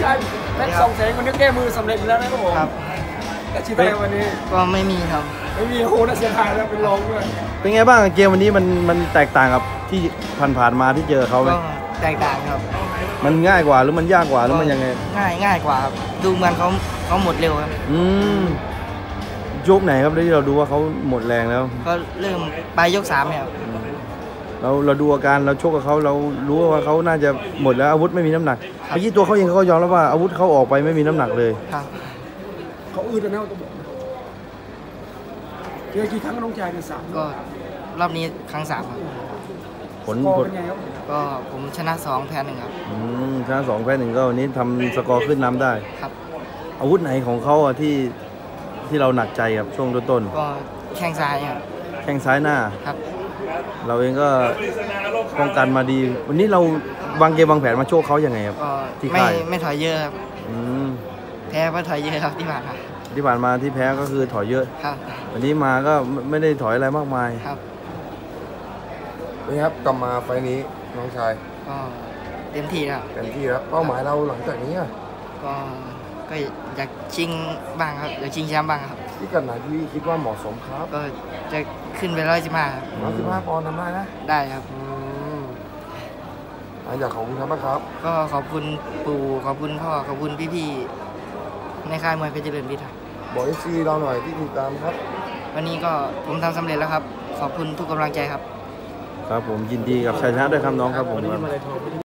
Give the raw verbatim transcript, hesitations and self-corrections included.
ายแม็กสองแสงวันนี้แก้มือสำเร็จแล้วนะครับผมครับแต่ชีวิตวันนี้ก็ไม่มีครับไม่มีโหน่าเสียดายแล้วเป็นรองด้วยเป็นไงบ้างเกมวันนี้มันมันแตกต่างกับที่ผ่านๆมาที่เจอเขาไหมก็แตกต่างครับมันง่ายกว่าหรือมันยากกว่าหรือมันยังไงง่ายง่ายกว่าครับดูเหมือนเขาเขาหมดเร็วครับอืมยกไหนครับที่เราดูว่าเขาหมดแรงแล้วก็เริ่มปลายยกสามเนี่ยเราเราดูอาการเราชกกับเขาเรารู้ว่าเขาน่าจะหมดแล้วอาวุธไม่มีน้ำหนักเมื่อกี้ตัวเขาเองเขาก็ยอมแล้วว่าอาวุธเขาออกไปไม่มีน้ำหนักเลยครับเขาอืดแล้วนะตัวบอกเจอกี่ครั้งน้องชายเนี่ยสามก็รอบนี้ครั้งสามครับผลผลก็ผมชนะสองแพ้หนึ่งครับอืมชนะสองแพ้หนึ่งก็วันนี้ทำสกอร์ขึ้นนำได้ครับอาวุธไหนของเขาอะที่ที่เราหนักใจครับช่วงต้นก็แข้งซ้ายครับแข้งซ้ายหน้าครับเราเองก็ป้องกันมาดีวันนี้เราวางเกมวางแผนมาโชคเขาอย่างไงครับที่ไม่ไม่ถอยเยอะครับแพ้เพราะถอยเยอะครับที่ผ่านมาที่ผ่านมาที่แพ้ก็คือถอยเยอะครับวันนี้มาก็ไม่ได้ถอยอะไรมากมายครับนี่ครับกลับมาไฟนี้น้องชายก็เต็มที่ครับเต็มที่แล้วเป้าหมายเราหลังจากนี้ก็ก็อยากชิงบ้างครับอยากชิงแชมป์บ้างครับที่กันไหนที่คิดว่าเหมาะสมครับก็จะขึ้นไปร้อยสิบห้าครับร้อยสิบห้าปอนด์ทำได้นะได้ครับอยากขอบคุณครับครับก็ขอบคุณปู่ขอบคุณพ่อขอบคุณพี่ๆในค่ายมวยเพชรเจริญวิทย์บอกเอฟซีเราหน่อยที่ติดตามครับวันนี้ก็ผมทำสำเร็จแล้วครับขอบคุณทุกกำลังใจครับครับผมยินดีกับชัยชนะด้วยครับน้องครับผม